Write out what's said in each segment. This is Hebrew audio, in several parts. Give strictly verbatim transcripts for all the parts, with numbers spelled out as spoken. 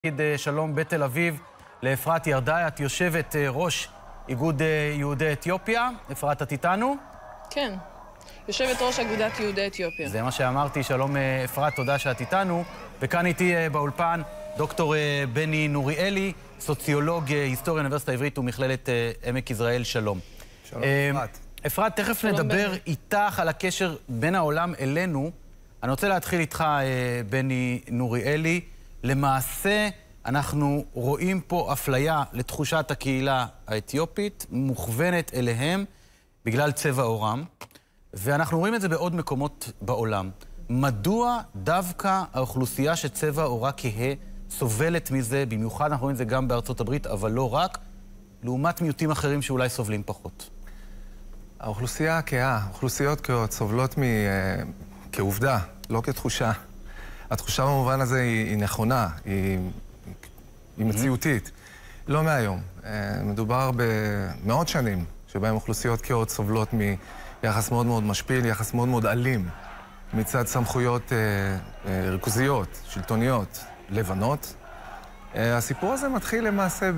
שלום בתל אביב לאפרת ירדאי, את יושבת ראש איגוד יהודי אתיופיה. אפרת, את איתנו? כן, יושבת ראש אגודת יהודי אתיופיה. זה מה שאמרתי, שלום אפרת, תודה שאת איתנו. וכאן איתי באולפן דוקטור בני נוריאלי, סוציולוג, היסטוריה, אוניברסיטה העברית ומכללת עמק יזרעאל, שלום. שלום אפרת. אפרת, תכף נדבר בני. איתך על הקשר בין העולם אלינו. אני רוצה להתחיל איתך, בני נוריאלי. למעשה, אנחנו רואים פה אפליה לתחושת הקהילה האתיופית, מוכוונת אליהם בגלל צבע עורם, ואנחנו רואים את זה בעוד מקומות בעולם. מדוע דווקא האוכלוסייה שצבע עורה כהה סובלת מזה, במיוחד אנחנו רואים את זה גם בארצות הברית, אבל לא רק, לעומת מיעוטים אחרים שאולי סובלים פחות? האוכלוסייה הכהה, אוכלוסיות כהות, סובלות מ... כעובדה, לא כתחושה. התחושה במובן הזה היא, היא נכונה, היא, היא מציאותית. לא מהיום. מדובר במאות שנים שבהם אוכלוסיות כהות סובלות מיחס מאוד מאוד משפיל, יחס מאוד מאוד אלים, מצד סמכויות ריכוזיות, שלטוניות, לבנות. הסיפור הזה מתחיל למעשה ב...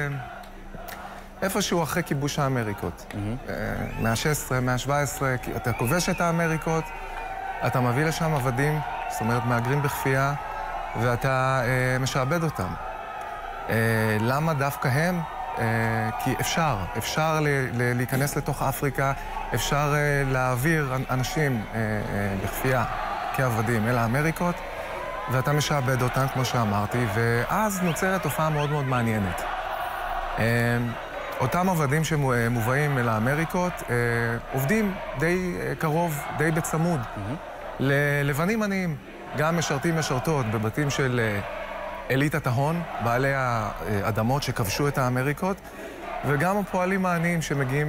איפשהו אחרי כיבוש האמריקות. מאה ה-שש עשרה, מאה ה-שבע עשרה, אתה כובש את האמריקות, אתה מביא לשם עבדים, זאת אומרת, מאגרים בכפייה, ואתה אה, משעבד אותם. אה, למה דווקא הם? אה, כי אפשר. אפשר ל- ל- להיכנס לתוך אפריקה, אפשר אה, להעביר אנשים אה, אה, בכפייה כעבדים אל האמריקות, ואתה משעבד אותם, כמו שאמרתי, ואז נוצרת תופעה מאוד מאוד מעניינת. אה, אותם עבדים שמובאים אל האמריקות אה, עובדים די אה, קרוב, די בצמוד. Mm-hmm. ללבנים עניים, גם משרתים משרתות בבתים של אליטת ההון, בעלי האדמות שכבשו את האמריקות, וגם הפועלים העניים שמגיעים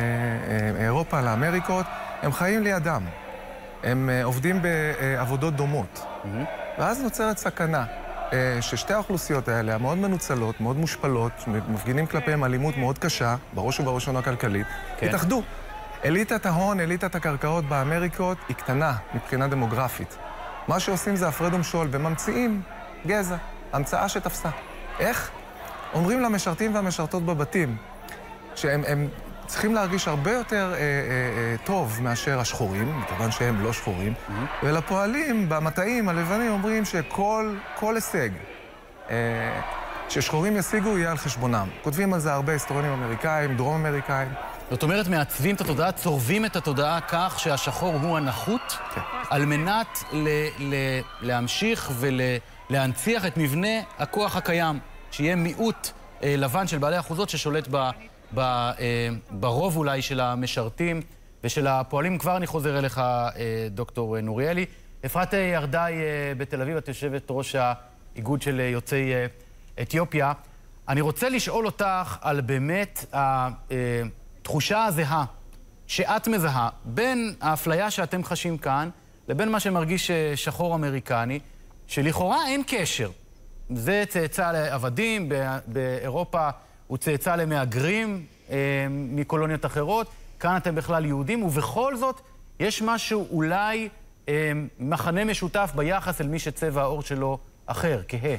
מאירופה לאמריקות, הם חיים לידם. הם עובדים בעבודות דומות. Mm-hmm. ואז נוצרת סכנה ששתי האוכלוסיות האלה, המאוד מנוצלות, מאוד מושפלות, מפגינים כלפיהם אלימות מאוד קשה, בראש ובראשונה כלכלית, כן. התאחדו. אליטת ההון, אליטת הקרקעות באמריקות היא קטנה מבחינה דמוגרפית. מה שעושים זה הפרד ומשול וממציאים גזע, המצאה שתפסה. איך? אומרים למשרתים והמשרתות בבתים שהם הם צריכים להרגיש הרבה יותר אה, אה, אה, טוב מאשר השחורים, מכיוון שהם לא שחורים, mm-hmm. ולפועלים במטעים הלבנים אומרים שכל כל הישג אה, ששחורים ישיגו יהיה על חשבונם. כותבים על זה הרבה היסטוריונים אמריקאים, דרום אמריקאים. זאת אומרת, מעצבים את התודעה, צורבים את התודעה כך שהשחור הוא הנחות, כן. על מנת ל- ל- להמשיך ולהנציח את מבנה הכוח הקיים, שיהיה מיעוט אה, לבן של בעלי אחוזות ששולט ב- ב- אה, ברוב אולי של המשרתים ושל הפועלים. כבר אני חוזר אליך, אה, דוקטור נוריאלי. אפרת ירדאי אה, בתל אביב, את יושבת ראש האיגוד של יוצאי אה, אתיופיה. אני רוצה לשאול אותך על באמת ה... אה, תחושה הזהה שאת מזהה בין האפליה שאתם חשים כאן לבין מה שמרגיש שחור אמריקני, שלכאורה אין קשר. זה צאצא לעבדים, באירופה הוא צאצא למהגרים אה, מקולוניות אחרות, כאן אתם בכלל יהודים, ובכל זאת יש משהו אולי אה, מחנה משותף ביחס אל מי שצבע העור שלו אחר, כהה.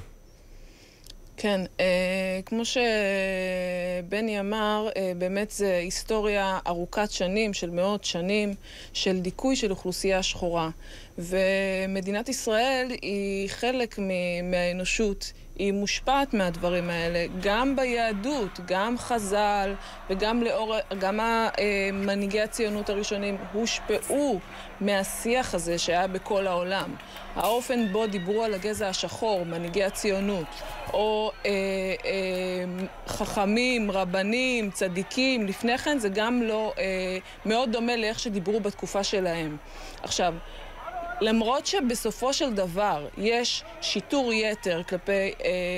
כן, אה, כמו שבני אמר, אה, באמת זו היסטוריה ארוכת שנים, של מאות שנים, של דיכוי של אוכלוסייה שחורה. ומדינת ישראל היא חלק מהאנושות, היא מושפעת מהדברים האלה, גם ביהדות, גם חז"ל וגם לאור, גם מנהיגי הציונות הראשונים הושפעו מהשיח הזה שהיה בכל העולם. האופן בו דיברו על הגזע השחור, מנהיגי הציונות, או אה, אה, חכמים, רבנים, צדיקים, לפני כן זה גם לא אה, מאוד דומה לאיך שדיברו בתקופה שלהם. עכשיו, למרות שבסופו של דבר יש שיטור יתר כלפי אה,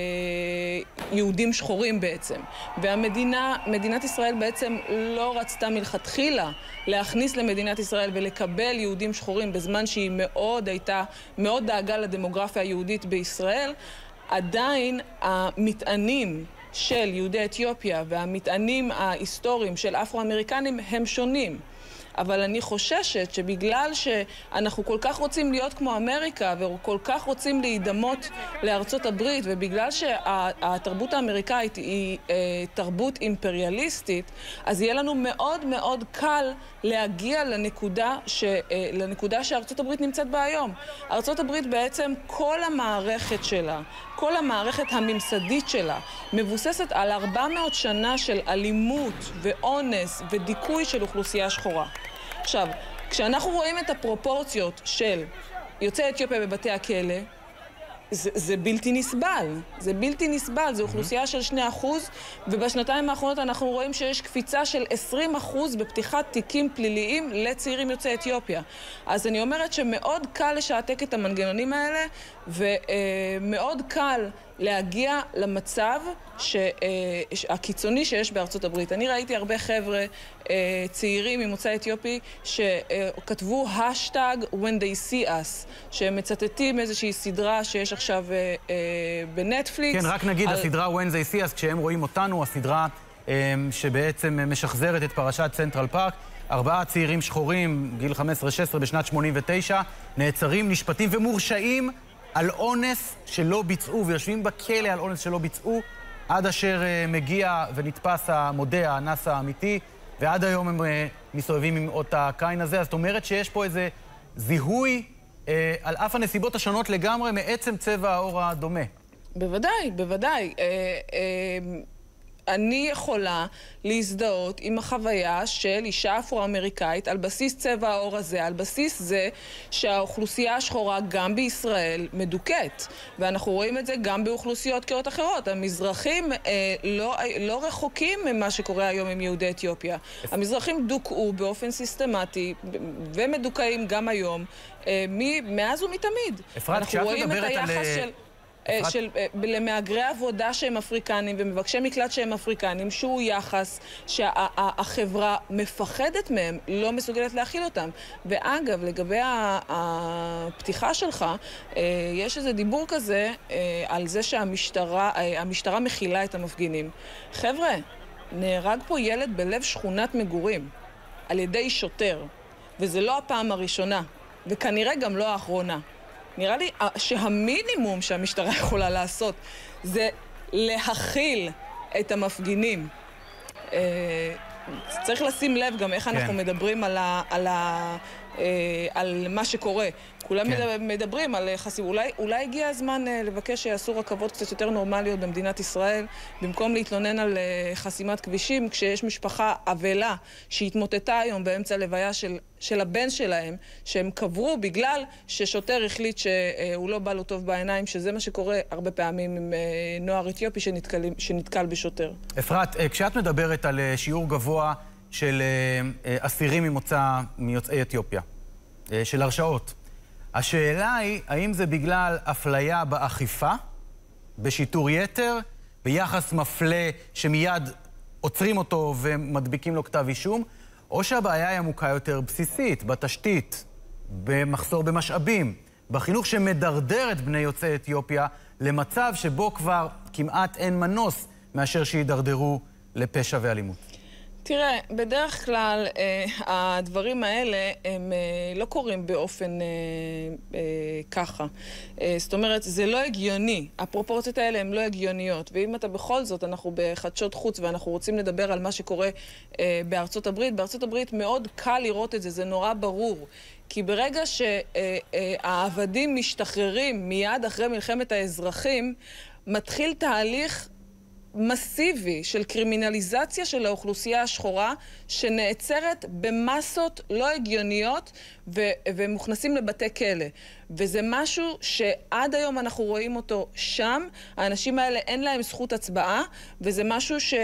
יהודים שחורים בעצם, והמדינה, מדינת ישראל בעצם לא רצתה מלכתחילה להכניס למדינת ישראל ולקבל יהודים שחורים בזמן שהיא מאוד הייתה, מאוד דאגה לדמוגרפיה היהודית בישראל, עדיין המטענים של יהודי אתיופיה והמטענים ההיסטוריים של אפרו-אמריקנים הם שונים. אבל אני חוששת שבגלל שאנחנו כל כך רוצים להיות כמו אמריקה, וכל כך רוצים להידמות לארצות הברית, ובגלל שהתרבות האמריקאית היא אה, תרבות אימפריאליסטית, אז יהיה לנו מאוד מאוד קל להגיע לנקודה, ש, אה, לנקודה שארצות הברית נמצאת בה היום. ארצות הברית בעצם כל המערכת שלה, כל המערכת הממסדית שלה, מבוססת על ארבע מאות שנה של אלימות ואונס ודיכוי של אוכלוסייה שחורה. עכשיו, כשאנחנו רואים את הפרופורציות של יוצאי אתיופיה בבתי הכלא, זה, זה בלתי נסבל. זה בלתי נסבל. זו אוכלוסייה של שני אחוז, ובשנתיים האחרונות אנחנו רואים שיש קפיצה של עשרים אחוז בפתיחת תיקים פליליים לצעירים יוצאי אתיופיה. אז אני אומרת שמאוד קל לשעתק את המנגנונים האלה, ומאוד קל להגיע למצב הקיצוני שיש בארצות הברית. אני ראיתי הרבה חבר'ה צעירים ממוצא אתיופי שכתבו השטג when they see us, שמצטטים איזושהי סדרה שיש עכשיו בנטפליקס. כן, רק נגיד, הסדרה when they see us, כשהם רואים אותנו, הסדרה שבעצם משחזרת את פרשת סנטרל פארק, ארבעה צעירים שחורים, גיל חמש עשרה שש עשרה בשנת שמונים ותשע, נעצרים, נשפטים ומורשעים על אונס שלא ביצעו, ויושבים בכלא על אונס שלא ביצעו, עד אשר uh, מגיע ונתפס המודה, האנס האמיתי, ועד היום הם uh, מסתובבים עם אות הקין הזה. אז זאת אומרת שיש פה איזה זיהוי uh, על אף הנסיבות השונות לגמרי מעצם צבע האור הדומה. בוודאי, בוודאי. Uh, uh... אני יכולה להזדהות עם החוויה של אישה אפרו-אמריקאית על בסיס צבע האור הזה, על בסיס זה שהאוכלוסייה השחורה גם בישראל מדוכאת. ואנחנו רואים את זה גם באוכלוסיות קהות אחרות. המזרחים אה, לא, לא רחוקים ממה שקורה היום עם יהודי אתיופיה. המזרחים דוכאו באופן סיסטמטי ומדוכאים גם היום אה, מאז ומתמיד. אפרת, כשאת מדברת על... של... של למהגרי עבודה שהם אפריקנים ומבקשי מקלט שהם אפריקנים, שהוא יחס שהחברה מפחדת מהם, לא מסוגלת להכיל אותם. ואגב, לגבי הפתיחה שלך, יש איזה דיבור כזה על זה שהמשטרה המשטרה מכילה את המפגינים. חבר'ה, נהרג פה ילד בלב שכונת מגורים על ידי שוטר, וזה לא הפעם הראשונה, וכנראה גם לא האחרונה. נראה לי שהמינימום שהמשטרה יכולה לעשות זה להכיל את המפגינים. צריך לשים לב גם איך אנחנו מדברים על ה, על ה, על מה שקורה. כולם מדברים על חסיב. אולי, אולי הגיע הזמן לבקש שיעשו רכבות קצת יותר נורמליות במדינת ישראל, במקום להתלונן על חסימת כבישים, כשיש משפחה אבלה שהתמוטטה היום באמצע לוויה של, של הבן שלהם, שהם קברו בגלל ששוטר החליט שהוא לא בא לו טוב בעיניים, שזה מה שקורה הרבה פעמים עם נוער אתיופי שנתקל, שנתקל בשוטר. אפרת, כשאת מדברת על שיעור גבוה של אסירים ממוצא, מיוצאי אתיופיה, של הרשעות, השאלה היא, האם זה בגלל אפליה באכיפה, בשיטור יתר, ביחס מפלה שמיד עוצרים אותו ומדביקים לו כתב אישום, או שהבעיה היא עמוקה יותר בסיסית, בתשתית, במחסור במשאבים, בחינוך שמדרדר את בני יוצאי אתיופיה למצב שבו כבר כמעט אין מנוס מאשר שידרדרו לפשע ואלימות. תראה, בדרך כלל אה, הדברים האלה הם אה, לא קורים באופן אה, אה, ככה. אה, זאת אומרת, זה לא הגיוני. הפרופורציות האלה הן לא הגיוניות. ואם אתה בכל זאת, אנחנו בחדשות חוץ ואנחנו רוצים לדבר על מה שקורה אה, בארצות הברית, בארצות הברית מאוד קל לראות את זה, זה נורא ברור. כי ברגע שהעבדים משתחררים מיד אחרי מלחמת האזרחים, מתחיל תהליך מסיבי של קרימינליזציה של האוכלוסייה השחורה שנעצרת במסות לא הגיוניות ו- ומוכנסים לבתי כלא. וזה משהו שעד היום אנחנו רואים אותו שם. האנשים האלה אין להם זכות הצבעה, וזה משהו ש-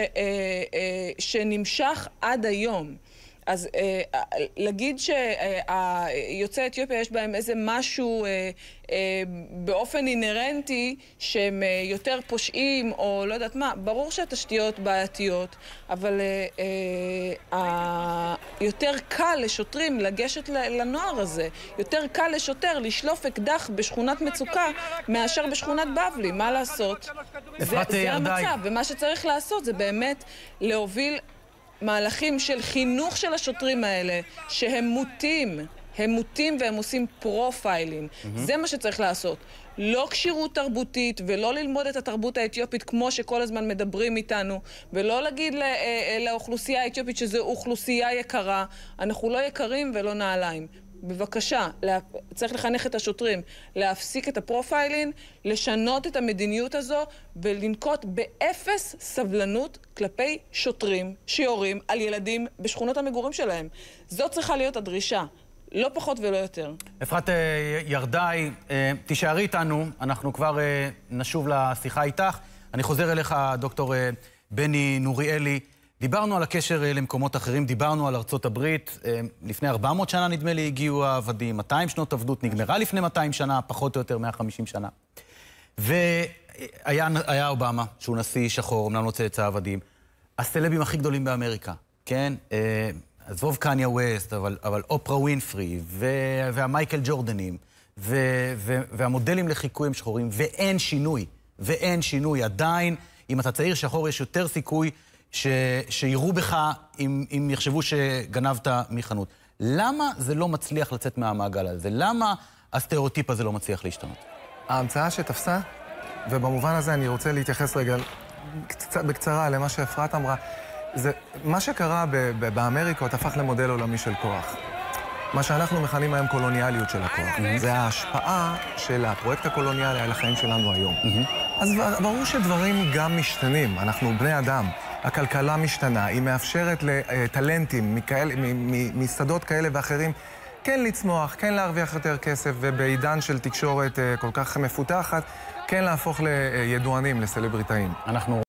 שנמשך עד היום. אז אה, להגיד שיוצאי אתיופיה יש בהם איזה משהו אה, אה, באופן אינרנטי שהם אה, יותר פושעים או לא יודעת מה, ברור שהתשתיות בעייתיות, אבל אה, אה, יותר קל לשוטרים לגשת לנוער הזה, יותר קל לשוטר לשלוף אקדח בשכונת מצוקה מאשר בשכונת בבלי, מה לעשות? זה, זה המצב, ומה שצריך לעשות זה באמת להוביל מהלכים של חינוך של השוטרים האלה, שהם מוטים, הם מוטים והם עושים פרופיילינג. Mm-hmm. זה מה שצריך לעשות. לא קשירות תרבותית, ולא ללמוד את התרבות האתיופית כמו שכל הזמן מדברים איתנו, ולא להגיד לא, לאוכלוסייה האתיופית שזו אוכלוסייה יקרה. אנחנו לא יקרים ולא נעליים. בבקשה, צריך לחנך את השוטרים, להפסיק את הפרופיילינג, לשנות את המדיניות הזו, ולנקוט באפס סבלנות כלפי שוטרים שיורים על ילדים בשכונות המגורים שלהם. זו צריכה להיות הדרישה. לא פחות ולא יותר. אפרת ירדאי, תישארי איתנו, אנחנו כבר נשוב לשיחה איתך. אני חוזר אליך, דוקטור בני נוריאלי. דיברנו על הקשר למקומות אחרים, דיברנו על ארצות הברית. לפני ארבע מאות שנה נדמה לי הגיעו העבדים, מאתיים שנות עבדות, נגמרה לפני מאתיים שנה, פחות או יותר מאה וחמישים שנה. והיה אובמה, שהוא נשיא שחור, אמנם לא צאצא העבדים, הסלבים הכי גדולים באמריקה, כן? עזוב קניה ווסט, אבל, אבל אופרה ווינפרי, ו- והמייקל ג'ורדנים, ו- ו- והמודלים לחיקוי הם שחורים, ואין שינוי, ואין שינוי. עדיין, אם אתה צעיר שחור, יש יותר סיכוי ש- שיראו בך אם, אם יחשבו שגנבת מחנות. למה זה לא מצליח לצאת מהמעגל הזה? למה הסטריאוטיפ הזה לא מצליח להשתנות? ההמצאה שתפסה, ובמובן הזה אני רוצה להתייחס רגע בקצרה למה שאפרת אמרה, זה, מה שקרה ב- ב- באמריקות הפך למודל עולמי של כוח. מה שאנחנו מכנים היום קולוניאליות של הכוח. Mm-hmm. זה ההשפעה של הפרויקט הקולוניאלי על החיים שלנו היום. Mm-hmm. אז ברור שדברים גם משתנים. אנחנו בני אדם. הכלכלה משתנה. היא מאפשרת לטלנטים משדות כאלה ואחרים כן לצמוח, כן להרוויח יותר כסף, ובעידן של תקשורת כל כך מפותחת, כן להפוך לידוענים, לסלבריטאים. אנחנו